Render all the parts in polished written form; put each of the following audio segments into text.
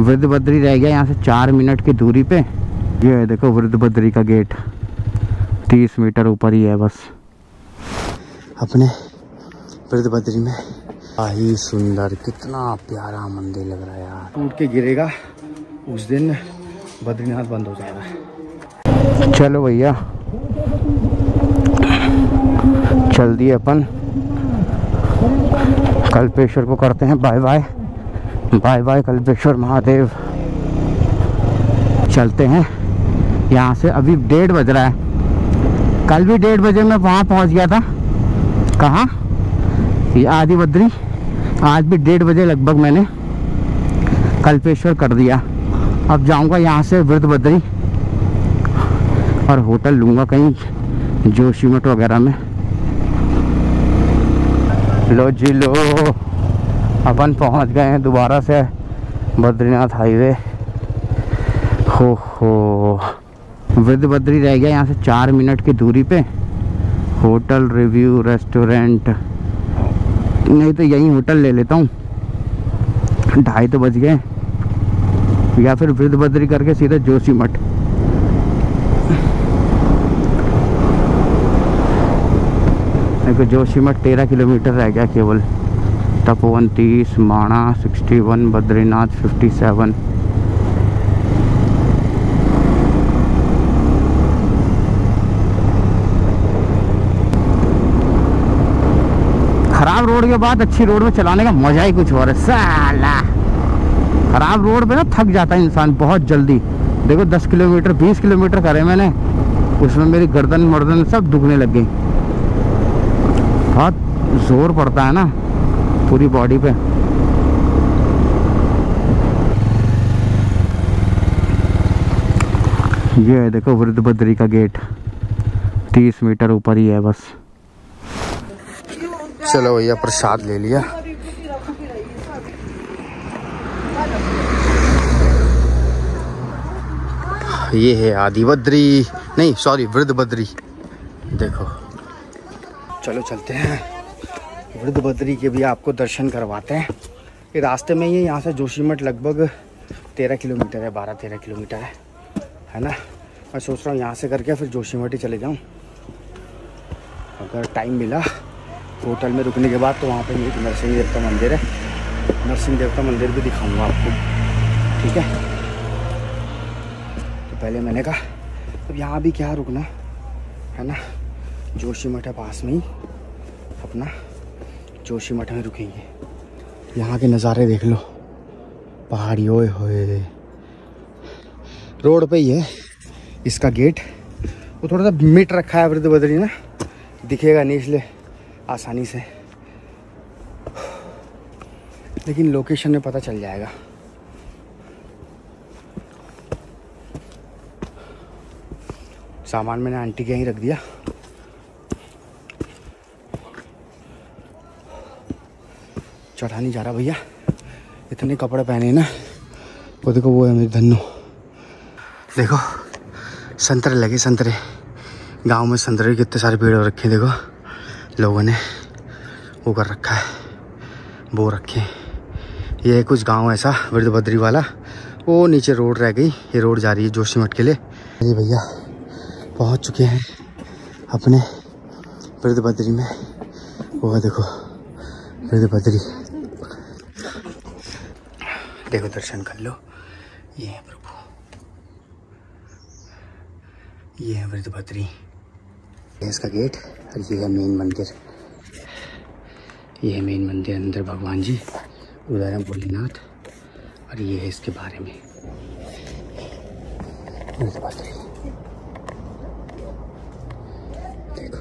वृद्ध बद्री रह गया यहाँ से 4 मिनट की दूरी पे। ये है देखो वृद्ध बद्री का गेट, 30 मीटर ऊपर ही है बस अपने वृद्ध बद्री में। ही सुंदर, कितना प्यारा मंदिर लग रहा है यार। टूट के गिरेगा उस दिन बद्रीनाथ बंद हो जाएगा। चलो भैया चल दिए अपन, कल्पेश्वर को करते हैं bye bye. Bye bye Kalpeshwar Mahadev. चलते हैं यहाँ से। अभी 1:30 बज रहा है। कल भी 1:30 बजे मैं वहाँ पहुँच गया था। कहाँ? ये आदि बद्री। आज भी 1:30 बजे लगभग मैंने कल्पेश्वर कर दिया। अब जाऊँगा यहाँ से वृद्ध बद्री और होटल लूँगा कहीं जोशीमठ वगैरह में। लो जी लो, अपन पहुँच गए हैं दोबारा से बद्रीनाथ हाईवे। हो वृद्ध बद्री रह गया यहाँ से 4 मिनट की दूरी पे। होटल रिव्यू रेस्टोरेंट, नहीं तो यहीं होटल ले लेता हूँ। 2:30 तो बज गए। या फिर वृद्ध बद्री करके सीधा जोशीमठ। देखो जोशीमठ 13 किलोमीटर रह गया केवल। तपोवन 30, माणा 61, बद्रीनाथ 57। खराब रोड के बाद अच्छी रोड में चलाने का मजा ही कुछ और है साला। खराब रोड पे ना थक जाता है इंसान बहुत जल्दी। देखो 10 किलोमीटर 20 किलोमीटर करे मैंने, उसमें मेरी गर्दन मर्दन सब दुखने लग गई। बहुत जोर पड़ता है ना पूरी बॉडी पे। ये है देखो वृद्ध बद्री का गेट, 30 मीटर ऊपर ही है बस। चलो भैया प्रसाद ले लिया। ये है आदि बद्री, नहीं सॉरी वृद्ध बद्री। देखो चलो चलते हैं वृद्ध बद्री के भी आपको दर्शन करवाते हैं। ये रास्ते में ही यहाँ से जोशीमठ लगभग 13 किलोमीटर है, 12-13 किलोमीटर है ना। मैं सोच रहा हूँ यहाँ से करके फिर जोशीमठ ही चले जाऊँ। अगर टाइम मिला होटल में रुकने के बाद तो वहाँ पे एक नरसिंह देवता मंदिर है, नरसिंह देवता मंदिर भी दिखाऊंगा आपको, ठीक है। तो पहले मैंने कहा अब यहाँ भी क्या रुकना है ना, जोशीमठ है पास में ही, अपना जोशीमठ में रुकेंगे। यहाँ के नज़ारे देख लो, पहाड़ी ओए होए। रोड पे ही है इसका गेट। वो थोड़ा सा मिट रखा है वृद्ध बद्री ना, दिखेगा नहीं इसलिए आसानी से, लेकिन लोकेशन में पता चल जाएगा। सामान मैंने आंटी के यहीं रख दिया। चढ़ा नहीं जा रहा भैया, इतने कपड़े पहने ना। वो देखो वो है मेरी धन्नो। देखो संतरे लगे, संतरे। गांव में संतरे कितने सारे पेड़ हो रखे हैं। देखो लोगों ने वो कर रखा है, बो रखे। ये कुछ गांव ऐसा वृद्ध बद्री वाला। वो नीचे रोड रह गई, ये रोड जा रही है जोशीमठ के लिए। ये भैया पहुंच चुके हैं अपने वृद्ध बद्री में। वो देखो वृद्ध बद्री, देखो दर्शन कर लो। ये है प्रभु, ये है वृद्ध बद्री। ये इसका गेट और ये है मेन मंदिर। ये है मेन मंदिर, अंदर भगवान जी, उधर है भोलेनाथ, और ये है इसके बारे में वृद्ध बद्री। देखो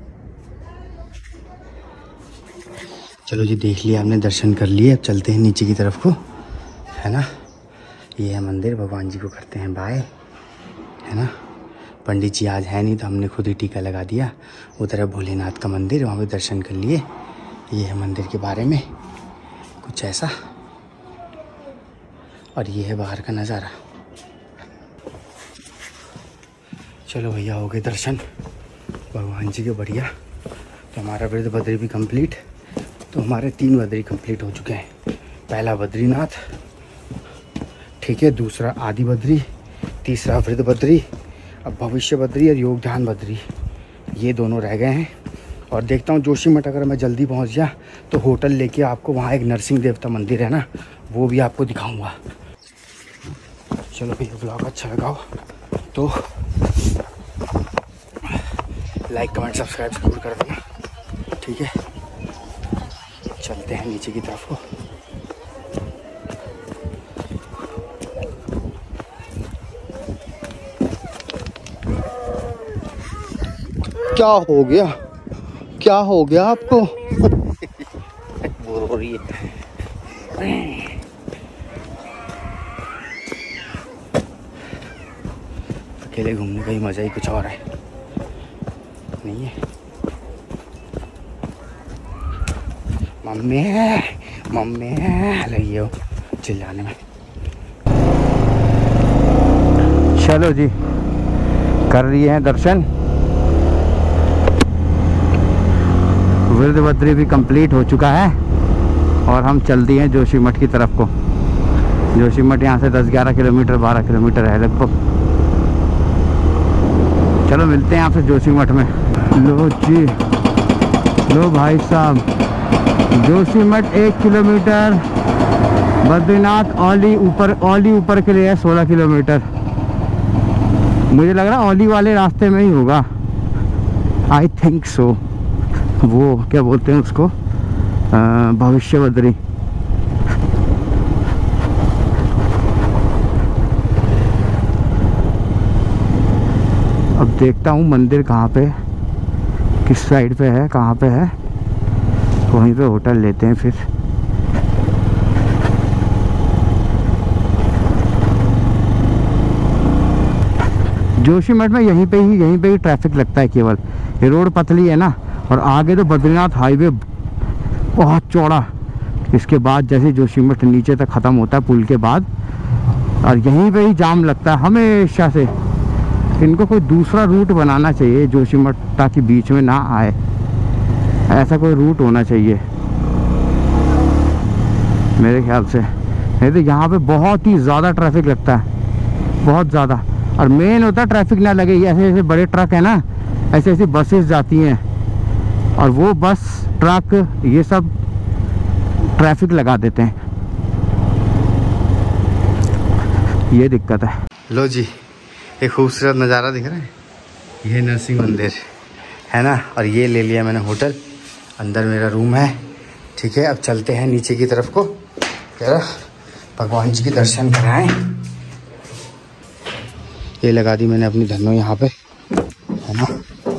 चलो जी, देख लिया हमने, दर्शन कर लिए। अब चलते हैं नीचे की तरफ को, है ना। ये है मंदिर, भगवान जी को करते हैं बाय, है ना। पंडित जी आज है नहीं तो हमने खुद ही टीका लगा दिया। उधर है भोलेनाथ का मंदिर, वहाँ पे दर्शन कर लिए। ये है मंदिर के बारे में कुछ ऐसा, और ये है बाहर का नज़ारा। चलो भैया हो गए दर्शन भगवान जी के, बढ़िया। तो हमारा वृद्ध बद्री भी कंप्लीट। तो हमारे 3 बद्री कंप्लीट हो चुके हैं। पहला बद्रीनाथ, ठीक है। दूसरा आदि बद्री, तीसरा वृद्ध बद्री, अब भविष्य बद्री और योग ध्यान बद्री, ये दोनों रह गए हैं। और देखता हूँ जोशीमठ अगर मैं जल्दी पहुँच गया तो होटल लेके आपको वहाँ एक नरसिंह देवता मंदिर है ना, वो भी आपको दिखाऊंगा। चलो भैया, ब्लॉग अच्छा लगा हो तो लाइक कमेंट सब्सक्राइब जरूर कर देना, ठीक है। चलते हैं नीचे की तरफ को। क्या हो गया, क्या हो गया आपको? बोर हो रही है। अकेले घूमने का ही मजा ही कुछ और है, नहीं है? मम्मी मम्मी लगी हो चिल्लाने में। चलो जी, कर रही हैं दर्शन। वृद्ध बद्री भी कंप्लीट हो चुका है और हम चल दिए हैं जोशीमठ की तरफ को। जोशीमठ यहाँ से 10-11 किलोमीटर 12 किलोमीटर है लगभग। चलो मिलते हैं आपसे जोशीमठ में। लो जी, लो भाई साहब, जोशीमठ 1 किलोमीटर, बद्रीनाथ औली ऊपर के लिए है 16 किलोमीटर। मुझे लग रहा है औली वाले रास्ते में ही होगा, आई थिंक सो। वो क्या बोलते हैं उसको, भविष्य बद्री। अब देखता हूँ मंदिर कहाँ पे, किस साइड पे है, कहाँ पे है, वहीं पे होटल लेते हैं फिर। जोशीमठ में यहीं पे ही ट्रैफिक लगता है केवल। ये रोड पतली है ना, और आगे तो बद्रीनाथ हाईवे बहुत चौड़ा। इसके बाद जैसे जोशीमठ नीचे तक ख़त्म होता है पुल के बाद, और यहीं पे ही जाम लगता है हमेशा से। इनको कोई दूसरा रूट बनाना चाहिए जोशीमठ, ताकि बीच में ना आए, ऐसा कोई रूट होना चाहिए मेरे ख्याल से। नहीं तो यहाँ पे बहुत ही ज़्यादा ट्रैफिक लगता है, बहुत ज़्यादा। और मेन होता है ट्रैफिक ना लगे, ऐसे ऐसे बड़े ट्रक है ना, ऐसे ऐसी बसेस जाती हैं, और वो बस ट्रक ये सब ट्रैफिक लगा देते हैं, ये दिक्कत है। लो जी, एक खूबसूरत नज़ारा दिख रहा है, ये नरसिंह मंदिर है ना, और ये ले लिया मैंने होटल। अंदर मेरा रूम है, ठीक है। अब चलते हैं नीचे की तरफ को, क्या भगवान जी के दर्शन कराएं। ये लगा दी मैंने अपनी धन्नो यहाँ पे, है ना,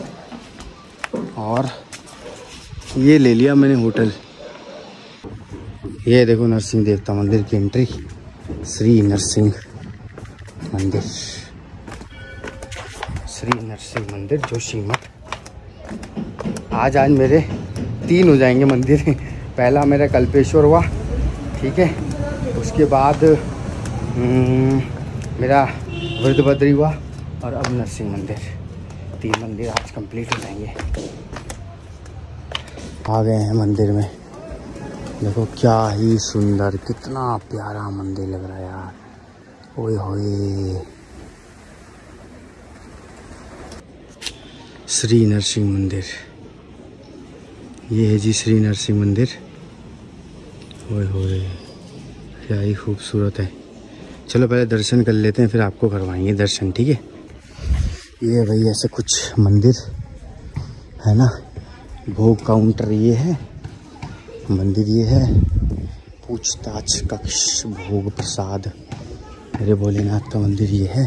और ये ले लिया मैंने होटल। ये देखो नरसिंह देवता मंदिर की एंट्री, श्री नरसिंह मंदिर, श्री नरसिंह मंदिर जोशीमठ। आज मेरे 3 हो जाएंगे मंदिर। पहला मेरा कल्पेश्वर हुआ, ठीक है, उसके बाद मेरा वृद्ध बद्री हुआ, और अब नरसिंह मंदिर। 3 मंदिर आज कंप्लीट हो जाएंगे। आ गए हैं मंदिर में, देखो क्या ही सुंदर, कितना प्यारा मंदिर लग रहा है यार। ओए होए, श्री नरसिंह मंदिर, ये है जी श्री नरसिंह मंदिर। ओए होए, क्या ही खूबसूरत है। चलो पहले दर्शन कर लेते हैं, फिर आपको करवाएंगे दर्शन, ठीक है। ये भाई ऐसे कुछ मंदिर है ना, भोग काउंटर ये है, मंदिर ये है, पूछताछ कक्ष, भोग प्रसाद, मेरे भोलेनाथ का मंदिर ये है।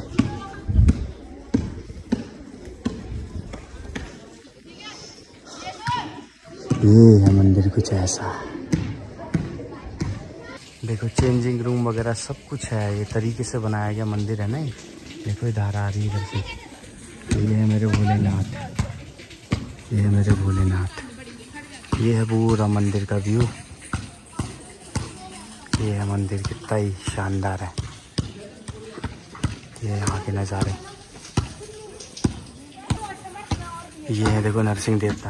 ये है मंदिर कुछ ऐसा, देखो चेंजिंग रूम वगैरह सब कुछ है, ये तरीके से बनाया गया मंदिर है ना। देखो धारा आ रही है इधर से। ये है मेरे भोलेनाथ, ये है मेरे भोलेनाथ, ये है पूरा मंदिर का व्यू। ये है मंदिर, कितना ही शानदार है, ये यहाँ के नज़ारे। ये है देखो नरसिंह देवता,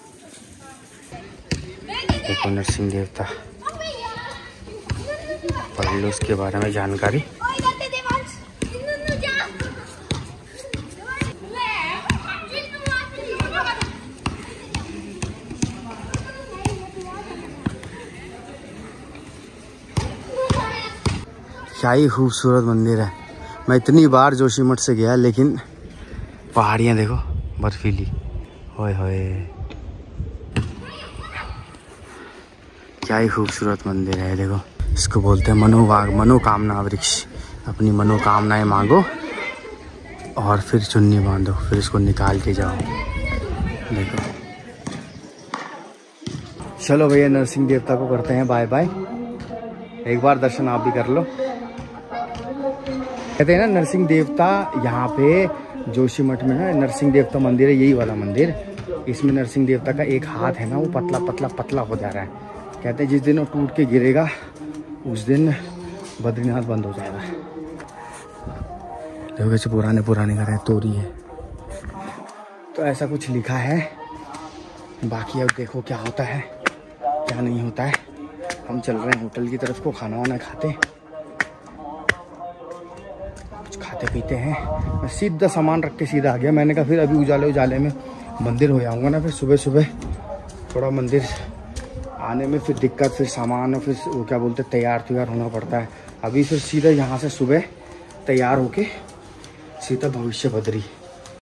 देखो नरसिंह देवता, पढ़ लो उसके बारे में जानकारी। क्या ही खूबसूरत मंदिर है। मैं इतनी बार जोशीमठ से गया लेकिन पहाड़ियाँ देखो बर्फीली, होए होए क्या ही खूबसूरत मंदिर है। देखो इसको बोलते हैं मनोकामना वृक्ष। अपनी मनोकामनाएं मांगो और फिर चुन्नी बांधो, फिर इसको निकाल के जाओ। देखो चलो भैया नरसिंह देवता को करते हैं बाय बाय। एक बार दर्शन आप भी कर लो। कहते हैं ना नरसिंह देवता, यहाँ पे जोशीमठ में ना नरसिंह देवता मंदिर है, यही वाला मंदिर। इसमें नरसिंह देवता का एक हाथ है ना वो पतला पतला पतला हो जा रहा है। कहते हैं जिस दिन वो टूट के गिरेगा उस दिन बद्रीनाथ बंद हो जाएगा। देखो कैसे पुराने घर है, तोरी है, तो ऐसा कुछ लिखा है। बाकी अब देखो क्या होता है क्या नहीं होता है। हम चल रहे हैं होटल की तरफ को, खाना वाना खाते, कुछ खाते पीते हैं। मैं सीधा सामान रख के सीधा आ गया। मैंने कहा फिर अभी उजाले में मंदिर हो जाऊंगा ना, फिर सुबह सुबह थोड़ा मंदिर आने में फिर दिक्कत, फिर सामान, फिर वो क्या बोलते तैयार होना पड़ता है। अभी फिर सीधा यहाँ से सुबह तैयार होके सीधा भविष्य बद्री।